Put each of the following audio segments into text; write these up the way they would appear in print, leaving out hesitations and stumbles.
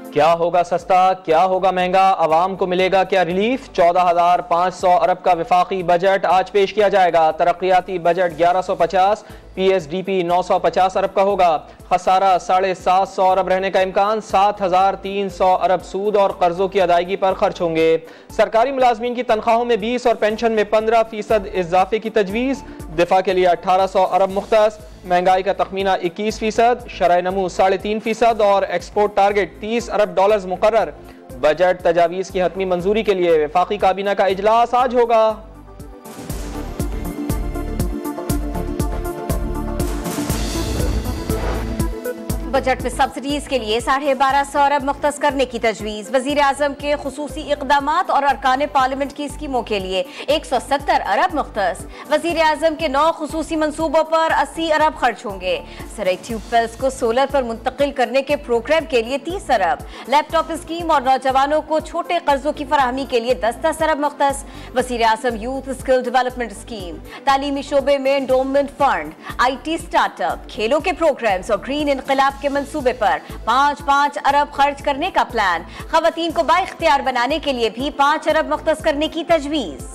क्या होगा सस्ता, क्या होगा महंगा, आवाम को मिलेगा क्या रिलीफ। 14,500 अरब का विफाकी बजट आज पेश किया जाएगा। तरक्याती बजट 1150, PSDP 950 अरब का होगा। खसारा 750 अरब रहने का इम्कान। 7,300 अरब सूद और कर्जों की अदायगी पर खर्च होंगे। सरकारी मुलाजमीन की तनख्वाहों में 20 और पेंशन में 15% इजाफे की तजवीज़। दिफा के लिए 1800 अरब मुख्तस। महंगाई का तखमीना 21%, शरह नमू 3.5% और एक्सपोर्ट टारगेट 30 अरब डॉलर्स मुकर्रर। बजट तजावीज़ की हतमी मंजूरी के लिए वफाकी काबीना का इजलास आज होगा। बजट में सब्सिडीज के लिए 1250 अरब मुख्तस करने की तजवीज़। वजीर आजम के खुसूसी इक़दामात और अरकान पार्लियामेंट की स्कीमों के लिए 170 अरब मुख्तस। वजीर आजम के 9 खुसूसी मंसूबों पर 80 अरब खर्च होंगे। सराय ट्यूबवेल्स को सोलर पर मुंतकिल करने के प्रोग्राम के लिए 30 अरब। लैपटॉप स्कीम और नौजवानों को छोटे कर्जों की फराहमी के लिए 10-10 अरब मुख्तस। वजीर आजम यूथ स्किल डेवलपमेंट स्कीम, तालीमी शोबे में एंडोमेंट फंड, IT स्टार्टअप, खेलों के प्रोग्राम्स और ग्रीन इनकलाब के मंसूबे पर 5-5 अरब खर्च करने का प्लान। खवातीन को बाइख्तियार बनाने के लिए भी 5 अरब मुख्तस करने की तजवीज़।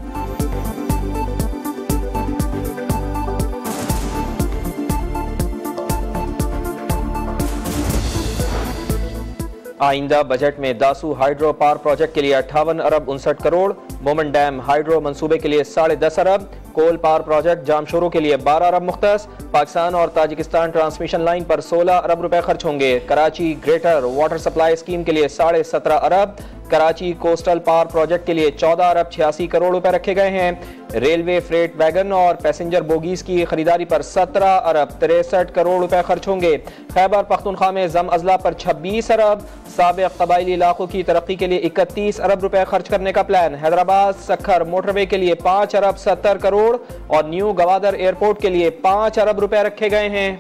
आइंदा बजट में दासू हाइड्रो पावर प्रोजेक्ट के लिए 58 अरब 59 करोड़। मोमन डैम हाइड्रो मंसूबे के लिए 10.5 अरब। कोल पावर प्रोजेक्ट जामशोरों के लिए 12 अरब मुख्तस। पाकिस्तान और ताजिकिस्तान ट्रांसमिशन लाइन पर 16 अरब रुपए खर्च होंगे। Karachi greater water supply scheme के लिए 17.5 अरब। कराची कोस्टल पावर प्रोजेक्ट के लिए 14 अरब 86 करोड़ रुपए रखे गए हैं। रेलवे फ्रेट वैगन और पैसेंजर बोगीज की खरीदारी पर 17 अरब 63 करोड़ रुपए खर्च होंगे। खैबर पख्तूनख्वा में जम अजला पर 26 अरब। साबिक कबायली इलाकों की तरक्की के लिए 31 अरब रुपए खर्च करने का प्लान। हैदराबाद सखर मोटरवे के लिए 5 अरब 70 करोड़ और न्यू गवादर एयरपोर्ट के लिए 5 अरब रुपए रखे गए हैं।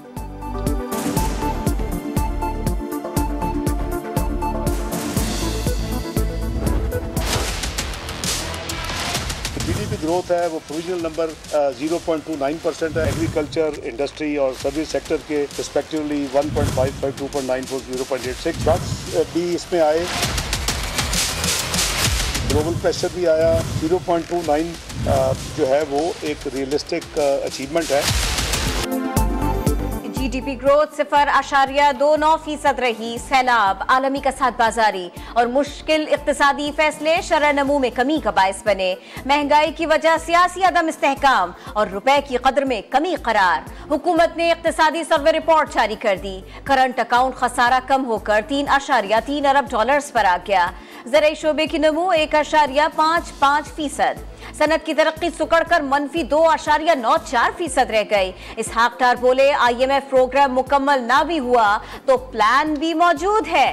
GDP ग्रोथ है वो प्रोविजनल नंबर 0.29% है। एग्रीकल्चर, इंडस्ट्री और सर्विस सेक्टर के रिस्पेक्टिवली 1.55, 2.94, 0.86 ड्रग्स भी इसमें आए। ग्लोबल प्रेशर भी आया। 0.29 जो है वो एक रियलिस्टिक अचीवमेंट है। GDP ग्रोथ 0.29% रही। सैलाब, आलमी कसाद बाजारी और मुश्किल इक्तिसादी फैसले शरह नमू में कमी का बायस बने। महंगाई की वजह सियासी अदम इस्तेहकाम और रुपए की कदर में कमी करार। हुकूमत ने इक्तिसादी सर्वे रिपोर्ट जारी कर दी। करंट अकाउंट खसारा कम होकर 3.3 अरब डॉलर्स पर आ गया। ज़राई शोबे की नमू 1.55%। सनत की तरक्की सुकड़कर -2.94% रह गई। इसहाक डार बोले IMF प्रोग्राम मुकम्मल ना भी हुआ तो प्लान भी मौजूद है।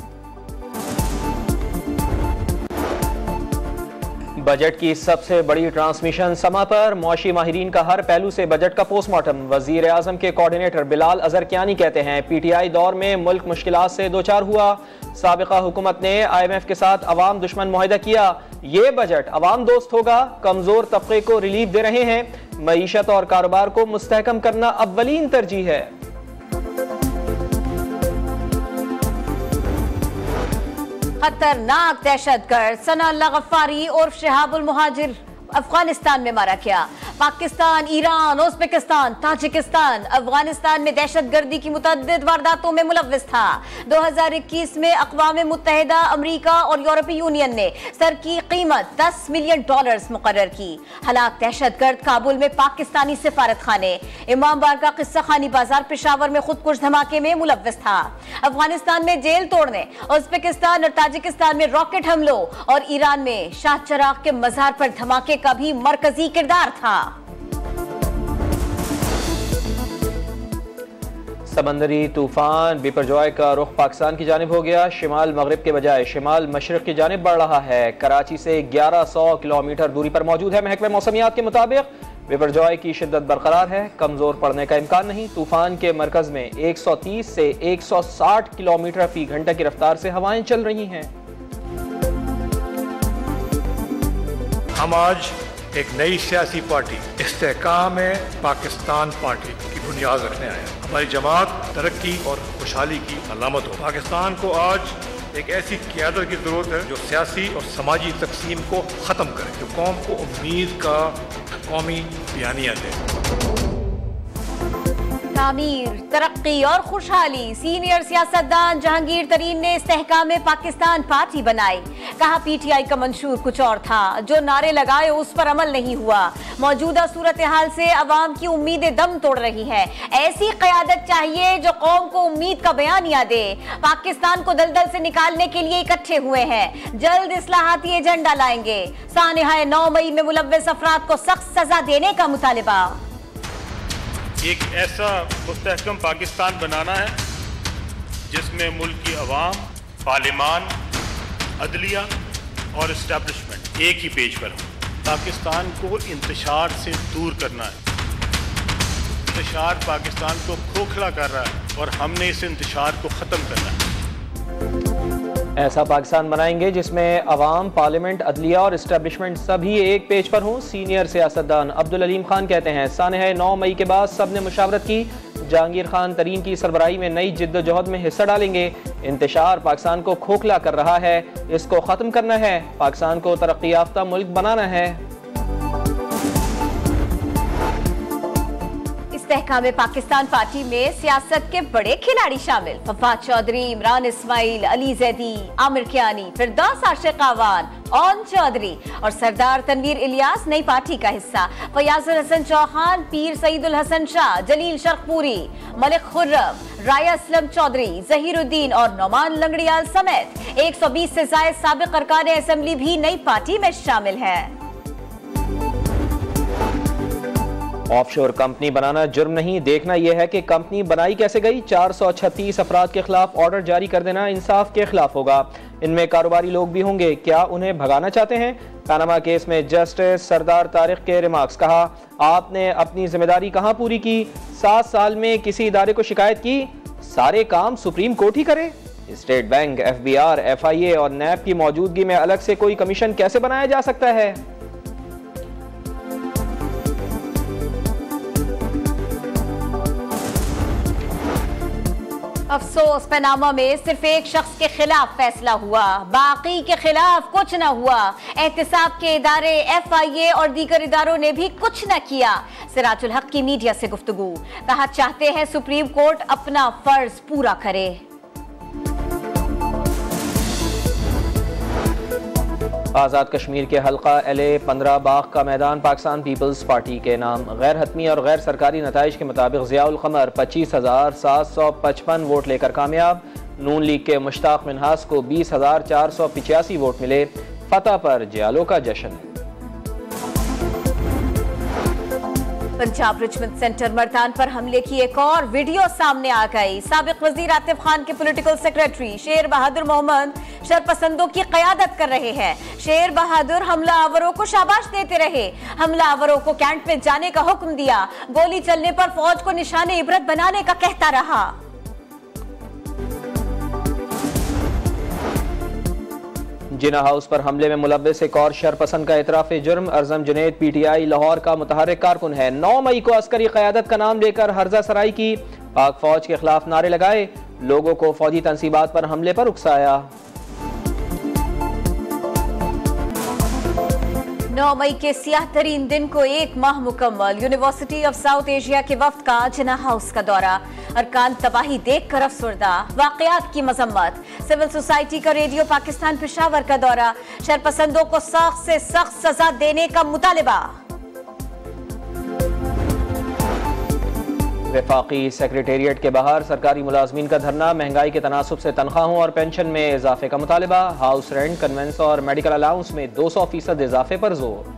बजट की सबसे बड़ी ट्रांसमिशन समा पर मुआशी माहिरीन का हर पहलू से बजट का पोस्टमार्टम। वजीर आजम के कोऑर्डिनेटर बिलाल अजहर कियानी कहते हैं PTI दौर में मुल्क मुश्किलात से दो चार हुआ। साबिका हुकूमत ने IMF के साथ अवाम दुश्मन मुआहिदा किया। ये बजट अवाम दोस्त होगा। कमजोर तबके को रिलीफ दे रहे हैं। मईशत और कारोबार को मुस्तहकम करना अव्वलीन तरजीह है। खतरनाक दहशतगर्द सना अल्लाह गफ्फारी और शहाबुल मुहाजिर अफगानिस्तान में मारा गया। Pakistan, Iran, Uzbekistan, Tajikistan Afghanistan में दहशतगर्दी की मुतअद्दिद वारदातों में मुलव्विस था। 2021 में अक़वाम मुत्तहिदा, अमरीका और यूरोपीय यूनियन ने सर की कीमत $10 मिलियन मुकर्रर की। हलाक दहशतगर्द काबुल में पाकिस्तानी सिफारत खाने, इमाम बारगाह किस्सा खानी बाजार पेशावर में खुदकुश धमाके में मुलव्विस था। अफगानिस्तान में जेल तोड़ने, उज़्बेकिस्तान और ताजिकिस्तान में रॉकेट हमलों और ईरान में शाह चराग के मजार पर धमाके का भी मरकजी किरदार था। समंदरी तूफान बिपरजॉय का रुख पाकिस्तान की जानिब हो गया। शिमाल मगरिब के बजाय शिमाल मशरक की जानिब बढ़ रहा है। कराची से 1100 किलोमीटर दूरी पर मौजूद है। महकमे मौसमियात के मुताबिक बिपरजॉय की शिद्दत बरकरार है। कमजोर पड़ने का इम्कान नहीं। तूफान के मरकज में 130 से 160 किलोमीटर फी घंटा की रफ्तार से हवाएं चल रही हैं। हम आज एक नई सियासी पार्टी इस्तेहकाम पाकिस्तान पार्टी की बुनियाद रखने आया। हमारी जमात तरक्की और खुशहाली की अलामत हो। पाकिस्तान को आज एक ऐसी क़यादत की ज़रूरत है जो सियासी और समाजी तकसीम को ख़त्म करे, जो कौम को उम्मीद का कौमी बयानिया दे। तामीर, तरक्की और खुशहाली। सीनियर सियासतदान जहांगीर तरीन ने इस्तेहकाम पाकिस्तान पार्टी बनाई। कहा पीटीआई का मंशूर कुछ और था, जो नारे लगाए उस पर अमल नहीं हुआ। मौजूदा सूरत हाल से अवाम की उम्मीदें दम तोड़ रही है। ऐसी क़यादत चाहिए जो कौम को उम्मीद का बयानिया दे। पाकिस्तान को दलदल से निकालने के लिए इकट्ठे हुए हैं। जल्द इस्लाहाती एजेंडा लाएंगे। सानिहा 9 मई में मुलव्वस अफराद को सख्त सजा देने का मुतालिबा। एक ऐसा मुस्तहकम पाकिस्तान बनाना है जिसमें मुल्क की अवाम, पार्लिमान, अदलिया और इस्टेब्लिशमेंट एक ही पेज पर हो। पाकिस्तान को इंतशार से दूर करना है। इंतशार पाकिस्तान को खोखला कर रहा है और हमने इस इंतशार को ख़त्म करना है। ऐसा पाकिस्तान बनाएंगे जिसमें अवाम, पार्लियामेंट, अदलिया और इस्टेब्लिशमेंट सभी एक पेज पर हों। सीनियर सियासतदान अब्दुल अलीम खान कहते हैं सानिहा 9 मई के बाद सब ने मुशावरत की। जहांगीर खान तरीन की सरबराही में नई जिद्दोजहद में हिस्सा डालेंगे। इंतशार पाकिस्तान को खोखला कर रहा है, इसको ख़त्म करना है। पाकिस्तान को तरक्की याफ्ता मुल्क बनाना है। इस्तेहकाम पाकिस्तान पार्टी में सियासत के बड़े खिलाड़ी शामिल। फवाद चौधरी, इमरान इस्माइल, अली जैदी, आमिर कियानी, फिरदौस आशिक अवान, ओन चौधरी और सरदार तनवीर इलियास नई पार्टी का हिस्सा। फयाजुल हसन चौहान, पीर सईदुल हसन शाह, जलील शरकपुरी, मलिक खुर्रम, राया असलम चौधरी, जहीरुद्दीन और नौमान लंगड़ियाल समेत 120 से ज्यादा साबिक अरकान असेंबली भी नई पार्टी में शामिल है। ऑफशोर कंपनी बनाना जुर्म नहीं, देखना यह है कि कंपनी बनाई कैसे गई। 436 अफराद के खिलाफ ऑर्डर जारी कर देना इंसाफ के खिलाफ होगा। इनमें कारोबारी लोग भी होंगे। क्या उन्हें भगाना चाहते हैं? पनामा केस में जस्टिस सरदार तारिक के रिमार्क्स। कहा आपने अपनी जिम्मेदारी कहां पूरी की? 7 साल में किसी इदारे को शिकायत की? सारे काम सुप्रीम कोर्ट ही करे। स्टेट बैंक, FBR, FIA और NAB की मौजूदगी में अलग से कोई कमीशन कैसे बनाया जा सकता है? अफसोस, पनामा में सिर्फ एक शख्स के खिलाफ फैसला हुआ, बाकी के खिलाफ कुछ न हुआ। एहतिसाब के इदारे, FIA और दीगर इदारों ने भी कुछ न किया। सिराजुल हक की मीडिया से गुफ्तगू। कहा चाहते हैं सुप्रीम कोर्ट अपना फर्ज पूरा करे। आज़ाद कश्मीर के हल्का LA 15 बाग का मैदान पाकिस्तान पीपल्स पार्टी के नाम। गैर हतमी और गैर सरकारी नताइज के मुताबिक ज़ियाउल क़मर 25,755 वोट लेकर कामयाब। नून लीग के मुश्ताक मिन्हास को 20,485 वोट मिले। फतह पर जियालो का जश्न। पंजाब रिचमंड सेंटर मर्दान पर हमले की एक और वीडियो सामने आ गई। साबिक वजीर आतिफ खान के पॉलिटिकल सेक्रेटरी शेर बहादुर मोहम्मद शरपसंदों की क़यादत कर रहे हैं। शेर बहादुर हमलावरों को शाबाश देते रहे। हमलावरों को कैंप में जाने का हुक्म दिया। गोली चलने पर फौज को निशाने इबरत बनाने का कहता रहा। जिना हाउस पर हमले में मुलव्वस एक और शरपसंद का इतराफ जुर्म। अर्जम जुनैद PTI लाहौर का मुतहर्रिक कारकुन है। 9 मई को अस्करी क़यादत का नाम लेकर हर्जा सराई की। पाक फौज के खिलाफ नारे लगाए। लोगों को फौजी तंसीबात पर हमले पर उकसाया। 9 मई के सियाह तरीन दिन को 1 माह मुकम्मल। यूनिवर्सिटी ऑफ साउथ एशिया के वफ्द का जिना हाउस का दौरा। अरकान तबाही देख कर अफसरदा। वाकयात की मजम्मत। सिविल सोसाइटी का रेडियो पाकिस्तान पेशावर का दौरा। शरपसंदों को सख्त से सख्त सजा देने का मुतालिबा। वफाकी सेक्रेटेरिएट के बाहर सरकारी मुलाजमीन का धरना। महंगाई के तनासुब से तनख्वाहों और पेंशन में इजाफे का मुतालिबा। हाउस रेंट, कन्वेंस और मेडिकल अलाउंस में 200% इजाफे पर जोर।